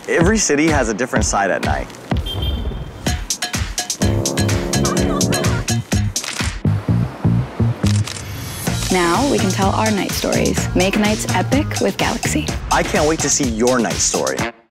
Every city has a different side at night. Now we can tell our night stories. Make nights epic with Galaxy. I can't wait to see your night story.